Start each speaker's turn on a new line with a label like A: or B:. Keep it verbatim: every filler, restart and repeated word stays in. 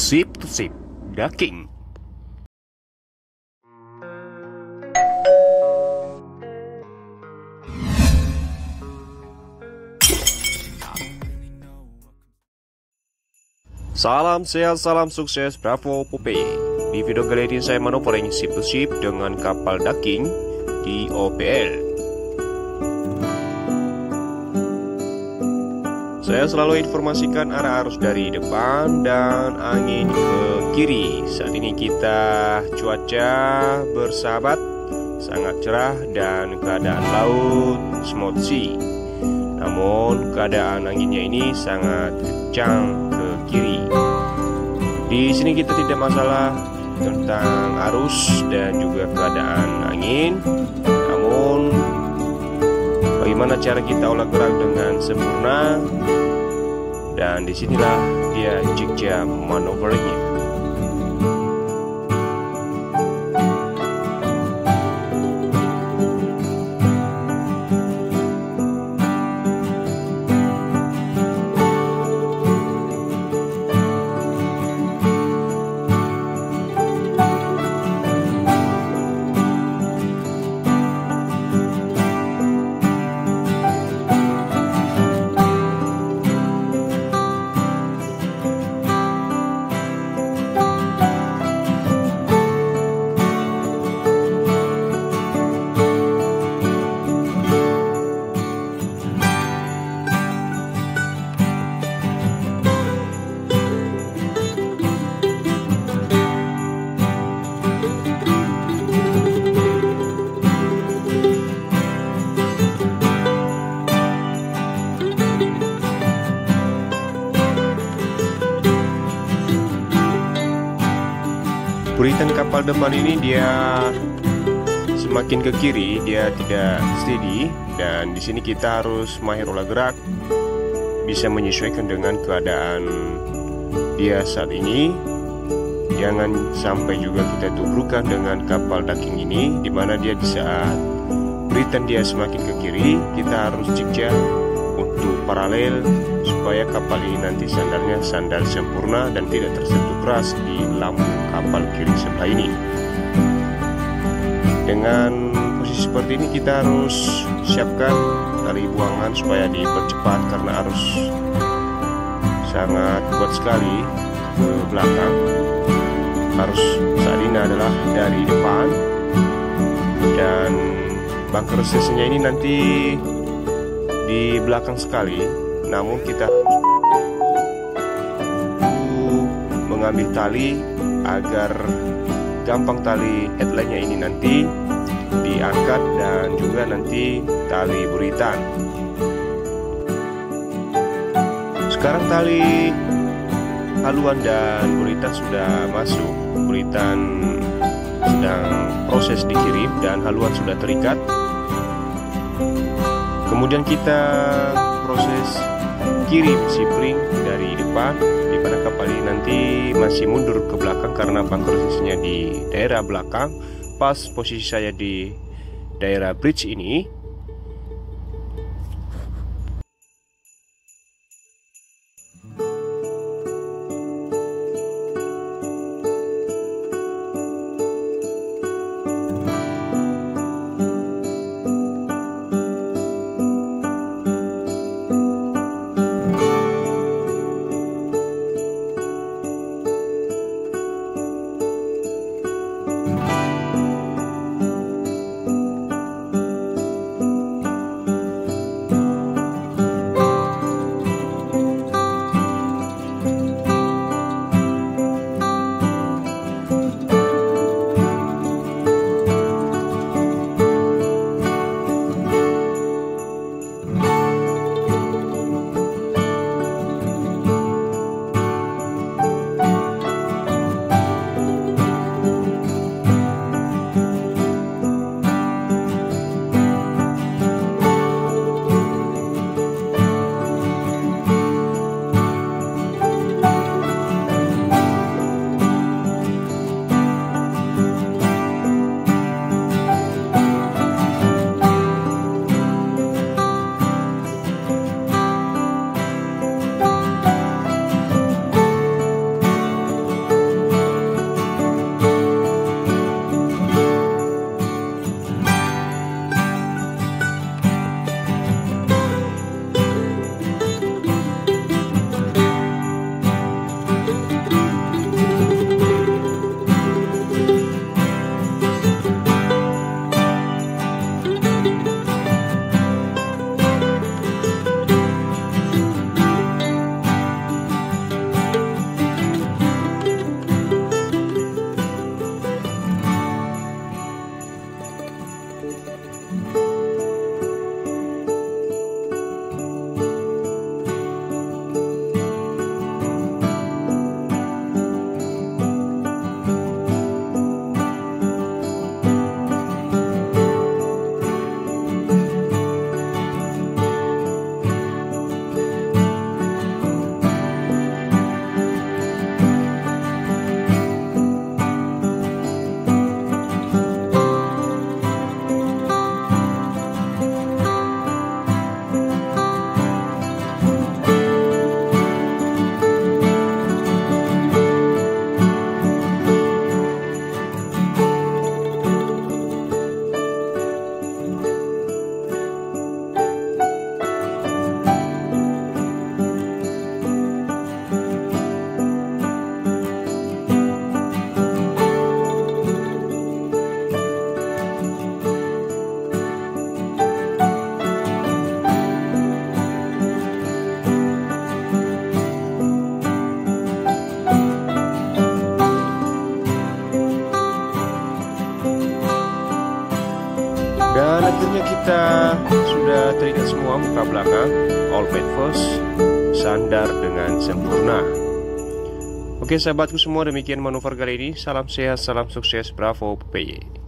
A: Sip to Sip Ducking. Salam sehat, salam sukses, bravo Pupe. Di video kali ini saya manuver ship to ship dengan kapal ducking di O P L. Saya selalu informasikan arah arus dari depan dan angin ke kiri. Saat ini kita cuaca bersahabat, sangat cerah dan keadaan laut smooth sea. Namun keadaan anginnya ini sangat kencang ke kiri. Di sini kita tidak masalah tentang arus dan juga keadaan angin. Namun bagaimana cara kita olah gerak dengan sempurna, dan disinilah dia jigsaw manuvernya. Buritan kapal depan ini dia semakin ke kiri, dia tidak steady, dan di sini kita harus mahir olah gerak, bisa menyesuaikan dengan keadaan dia saat ini. Jangan sampai juga kita tubrukan dengan kapal ducking ini, dimana dia di saat buritan dia semakin ke kiri, kita harus jigsaw untuk paralel supaya kapal ini nanti sandarnya sandar sempurna dan tidak tersentuh keras di lambung kapal kiri sebelah ini. Dengan posisi seperti ini kita harus siapkan tali buangan supaya dipercepat karena arus sangat kuat sekali ke belakang. Arus saat ini adalah dari depan, dan bunker sesinya ini nanti di belakang sekali. Namun kita mengambil tali agar gampang tali headline-nya ini nanti diangkat, dan juga nanti tali buritan. Sekarang tali haluan dan buritan sudah masuk. Buritan sedang proses dikirim dan haluan sudah terikat. Kemudian kita proses kirim sipring dari depan, di mana kapal ini nanti masih mundur ke belakang karena bunker posisinya di daerah belakang. Pas posisi saya di daerah bridge ini. Dan akhirnya kita sudah terikat semua muka belakang, all paint first, sandar dengan sempurna. Oke sahabatku semua, demikian manuver kali ini. Salam sehat, salam sukses, bravo P Y.